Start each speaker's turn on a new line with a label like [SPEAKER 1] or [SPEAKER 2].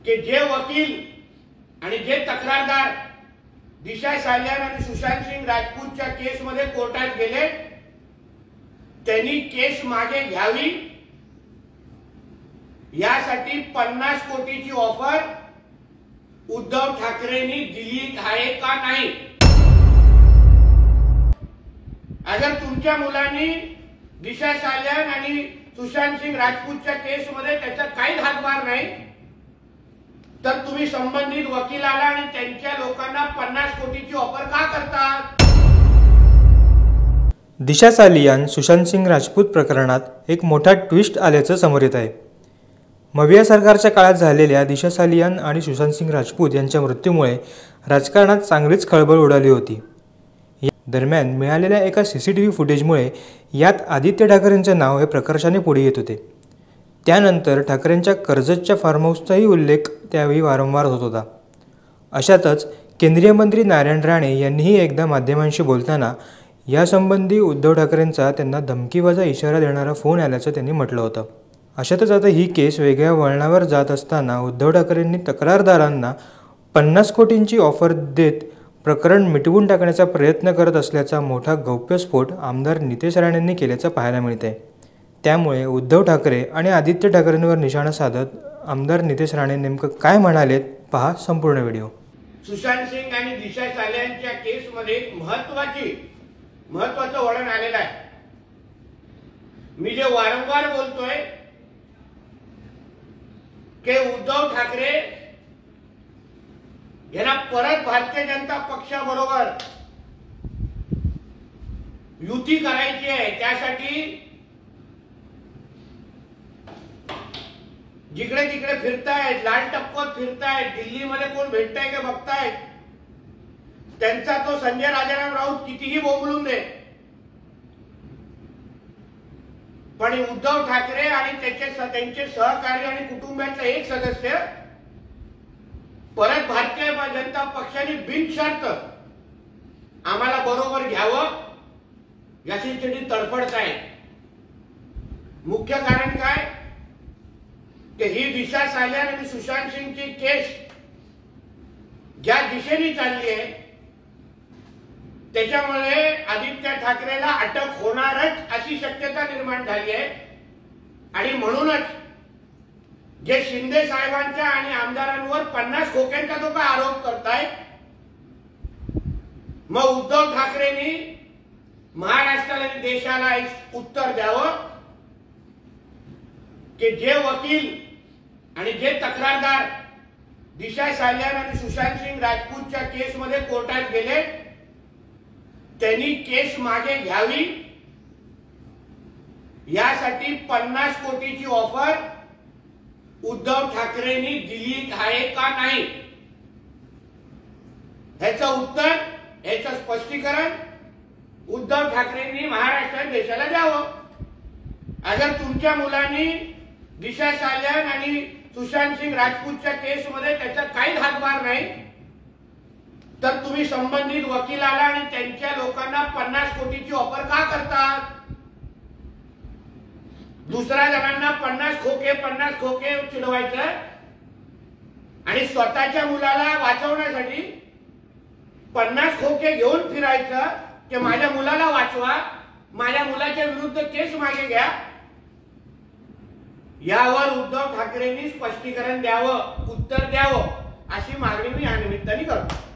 [SPEAKER 1] की जे वकील आणि जे तक्रारदार दिशा सालियान आणि सुशांत सिंग राजपूतच्या केसमध्ये कोर्टात गेले त्यांनी केस मागे घ्यावी यासाठी 50 कोटीची ऑफर उद्धव ठाकरेंनी दिली आहे का नाही। अगर तुमच्या मुलांनी दिशा सालियान आणि सुशांत सिंग राजपूतच्या केसमध्ये त्याचा काहीच हातभार नाही तर तुम्ही संबंधित वकिलाला आणि त्यांच्या लोकांना 50 कोटीची ऑफर का करतात।
[SPEAKER 2] दिशा सालियान सुशांत सिंग राजपूत प्रकरणात एक मोठा ट्विस्ट आल्याचं समोर येत आहे। मविया सरकारच्या काळात झालेल्या दिशा सालियान आणि सुशांत सिंग राजपूत यांच्या मृत्यूमुळे राजकारणात चांगलीच खळबळ उडाली होती। दरम्यान मिळालेल्या एका सीसीटीव्ही फुटेजमुळे यात आदित्य ठाकरेंचे नाव हे प्रकर्षाने पुढे येत होते। त्यानंतर ठाकरेंच्या कर्जतच्या फार्म हाऊसचाही उल्लेख त्यावेळी वारंवार होत होता। अशातच केंद्रीय मंत्री नारायण राणे यांनीही एकदा माध्यमांशी बोलताना यासंबंधी उद्धव ठाकरेंचा त्यांना धमकीवजा इशारा देणारा फोन आल्याचं त्यांनी म्हटलं होतं। अशातच आता ही केस वेगळ्या वळणावर जात असताना उद्धव ठाकरेंनी तक्रारदारांना 50 कोटींची ऑफर देत प्रकरण मिटवून टाकण्याचा प्रयत्न करत असल्याचा मोठा गौप्यस्फोट आमदार नितेश राणेंनी केल्याचं पाहायला मिळतंय। त्यामुळे उद्धव ठाकरे आणि आदित्य ठाकरेंवर निशाणा साधत आमदार नितेश राणे नेमकं काय म्हणालेत पहा संपूर्ण व्हिडिओ।
[SPEAKER 1] सुशांत सिंग आणि दिशा सालियानच्या केसमध्ये एक महत्त्वाचं वळण आलेलं आहे। मी जे वारंवार बोलतोय की उद्धव ठाकरे यांना परत भारतीय जनता पक्षाबरोबर युती करायची आहे। त्यासाठी जिकडे तिकडे फिरतायत, लाल टप्पत फिरतायत, दिल्लीमध्ये कोण भेटताय का बघतायत। त्यांचा तो संजय राजाराम राऊत कितीही बोंबलून दे पण उद्धव ठाकरे आणि त्यांचे सहकारी आणि कुटुंबातला एक सदस्य परत भारतीय जनता पक्षाने बिनशर्त आम्हाला बरोबर घ्यावं याची त्यांनी तडफडत आहे। मुख्य कारण काय की ही दिशा सालियान आणि सुशांत सिंगची केस ज्या दिशेने चालली आहे त्याच्यामुळे आदित्य ठाकरेला अटक होणारच अशी शक्यता निर्माण झाली आहे। आणि म्हणूनच जे शिंदे साहेबांच्या आणि आमदारांवर 50 खोक्यांचा जो काय आरोप करताय मग उद्धव ठाकरेंनी महाराष्ट्राला आणि देशाला एक उत्तर द्यावं की जे वकील आणि जे तक्रारदार दिशा सालियान आणि सुशांत सिंग राजपूतच्या केसमध्ये कोर्टात गेले त्यांनी केस मागे घ्यावी यासाठी 50 कोटीची ऑफर उद्धव ठाकरेंनी दिली आहे का नाही ह्याचं उत्तर, ह्याचं स्पष्टीकरण उद्धव ठाकरेंनी महाराष्ट्र देशाला द्यावं। अगर तुमच्या मुलांनी दिशा सालियान आणि सुशांत सिंग राजपूतच्या केसमध्ये त्याचा काहीच हातभार नाही तर तुम्ही संबंधित वकिलाला आणि त्यांच्या लोकांना 50 कोटीची ऑफर का करतात। दुसऱ्या जणांना 50 खोके चिडवायचं आणि स्वतःच्या मुलाला वाचवण्यासाठी 50 खोके घेऊन फिरायचं की माझ्या मुलाला वाचवा, माझ्या मुलाच्या विरुद्ध केस मागे घ्या। यावर उद्धव ठाकरेंनी स्पष्टीकरण द्यावं, उत्तर द्यावं अशी मागणी मी या निमित्ताने करतो।